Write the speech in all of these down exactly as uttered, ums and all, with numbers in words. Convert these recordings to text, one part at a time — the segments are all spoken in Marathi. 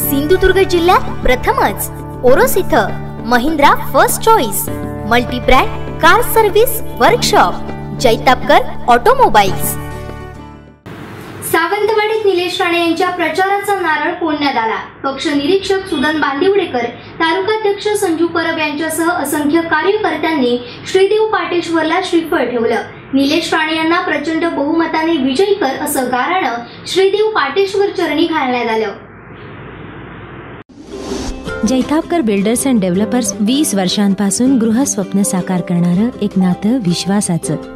सिंधुदुर्ग जिल्ह्यात प्रथमच ओरोस इथं Mahindra first choice multi brand car service workshop Jaitapkar automobiles. सावंतवाडीत निलेश राणे यांच्या प्रचाराचा नारळ फोडण्यात आला। पक्ष निरीक्षक सुदन बांदिवडेकर, तालुकाध्यक्ष संजू परब यांच्यासह असंख्य कार्यकर्त्यांनी श्रीदेव पाटेश्वरला श्रीफळ ठेवलं। निलेश राणे यांना प्रचंड बहुमताने विजयी कर असं गाराणं श्रीदेव पाटेश्वर चरणी घालण्यात आलं। जैतापकर बिल्डर्स अँड डेव्हलपर्स वीस वर्षांपासून गृहस्वप्न साकार करणारं एक नातं विश्वासाचं।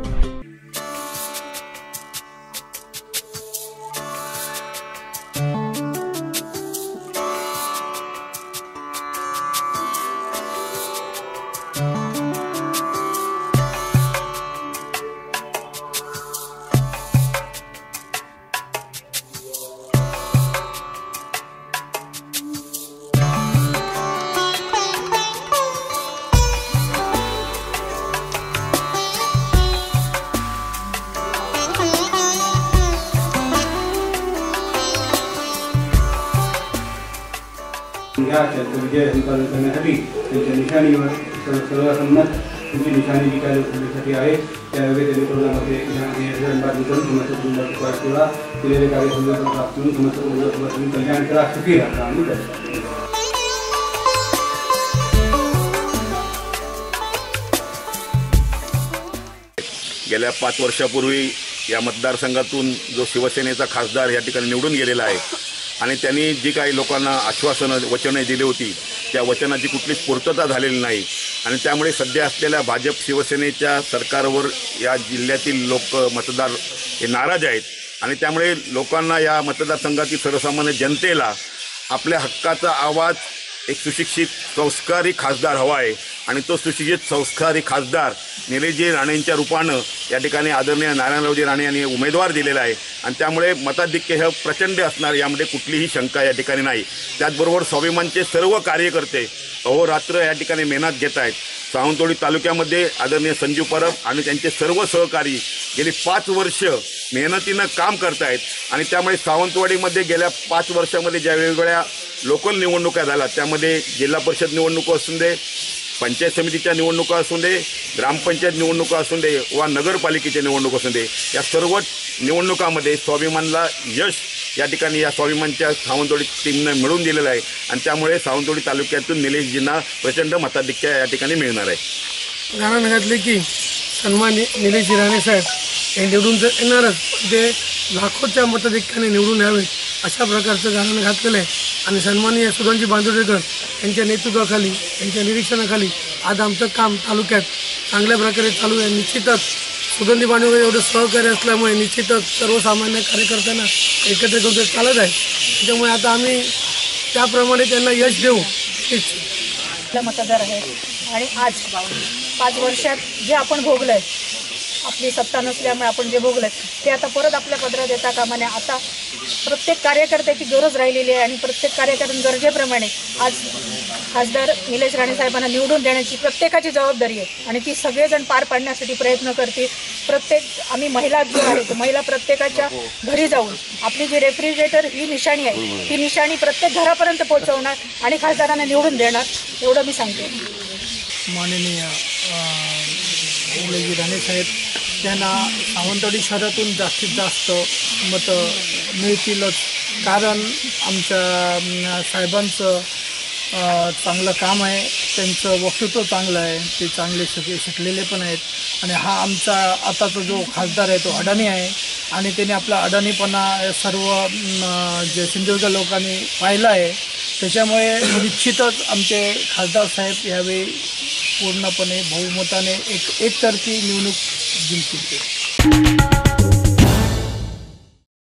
या विजय संपादन करण्यासाठी त्यांच्या निशाणीवर सर्वसंमत त्यांची निशाणी जी काय लोकसभेसाठी आहे त्यावेळी त्यांनी कोरोनामध्ये किंवा केलेले कार्य प्राप्त करून समस्त कल्याण करा सुखी राहा आम्ही करतो। गेल्या पाच वर्षापूर्वी या मतदारसंघातून जो शिवसेनेचा खासदार या ठिकाणी निवडून गेलेला आहे आणि त्यांनी जी काही लोकांना आश्वासनं वचने दिली होती त्या वचनाची कुठलीच पूर्तता झालेली नाही आणि त्यामुळे सध्या असलेल्या भाजप शिवसेनेच्या सरकारवर या जिल्ह्यातील लोक मतदार हे नाराज आहेत आणि त्यामुळे लोकांना या मतदारसंघातील सर्वसामान्य जनतेला आपल्या हक्काचा आवाज एक सुशिक्षित संस्कारी खासदार हवा आहे आणि तो सुशिक्षित संस्कारी खासदार निलेशजी राणेंच्या रूपानं या ठिकाणी आदरणीय नारायणरावजी राणे यांनी उमेदवार दिलेला आहे आणि त्यामुळे मताधिक्य हे प्रचंड असणार यामध्ये कुठलीही शंका या ठिकाणी नाही। त्याचबरोबर स्वाभिमानचे सर्व कार्यकर्ते अहोरात्र या ठिकाणी मेहनत घेत आहेत। सावंतवाडी तालुक्यामध्ये आदरणीय संजू परब आणि त्यांचे सर्व सहकारी गेली पाच वर्ष मेहनतीनं काम करत आहेत आणि त्यामुळे सावंतवाडीमध्ये गेल्या पाच वर्षामध्ये ज्या वेगवेगळ्या लोकल निवडणुका झाल्या त्यामध्ये जिल्हा परिषद निवडणुका असून दे, पंचायत समितीच्या निवडणुका असून दे, ग्रामपंचायत निवडणुका असून दे वा नगरपालिकेच्या निवडणुका असून दे, या सर्व निवडणुकामध्ये स्वाभिमानला यश या ठिकाणी या स्वाभिमानच्या सावंतवाडी टीमनं मिळवून दिलेलं आहे आणि त्यामुळे सावंतवाडी तालुक्यातून निलेशजींना प्रचंड मताधिक्य या ठिकाणी मिळणार आहे। गाणं घातले की सन्माननीय निलेश राणे साहेब हे निवडून तर येणारच, ते लाखोच्या मताधिक्याने निवडून यावे अशा प्रकारचं गाणं घातलेलं आहे आणि सन्माननीय सुदनजी बांदिवडेकर यांच्या नेतृत्वाखाली यांच्या निरीक्षणाखाली आज आमचं काम तालुक्यात चांगल्या प्रकारे चालू आहे। निश्चितच सुगंधी बांदिवडेकर एवढं सहकार्य असल्यामुळे निश्चितच सर्वसामान्य कार्यकर्त्यांना एकत्र घेऊन ते चालत आहे। त्याच्यामुळे आता आम्ही त्याप्रमाणे त्यांना यश देऊ हीच मतदार आहे आणि आज पाच वर्षात जे आपण भोगलंय, आपली सत्ता नसल्यामुळे आपण जे भोगलंय ते आता परत आपल्या पदरात येता कामा नये। आता प्रत्येक कार्यकर्त्याची गरज राहिलेली आहे आणि प्रत्येक कार्यकर्त्यांच्या गरजेप्रमाणे आज खासदार निलेश राणे साहेबांना निवडून देण्याची प्रत्येकाची जबाबदारी आहे आणि ती सगळेजण पार पाडण्यासाठी प्रयत्न करतील। प्रत्येक आम्ही महिला जो आहेत महिला प्रत्येकाच्या घरी जाऊन आपली जी रेफ्रिजरेटर ही निशाणी आहे ही निशाणी प्रत्येक घरापर्यंत पोहोचवणार आणि खासदारांना निवडून देणार एवढं मी सांगते। माननीय निलेश राणे साहेब त्यांना सावंतवाडी शहरातून जास्तीत जास्त मतं मिळतीलच, कारण आमच्या साहेबांचं चांगलं काम आहे, त्यांचं वक्तृत्व चांगलं आहे, ते चांगले शिक शिकलेले पण आहेत आणि हा आमचा आताचा जो खासदार आहे तो अडाणी आहे आणि त्याने आपला अडाणीपणा सर्व जे सिंधुदुर्ग लोकांनी पाहिलं आहे। त्याच्यामुळे निश्चितच आमचे खासदार साहेब यावेळी पूर्णपणे बहुमताने एक एकतर्फी निवडणूक जिंकतील।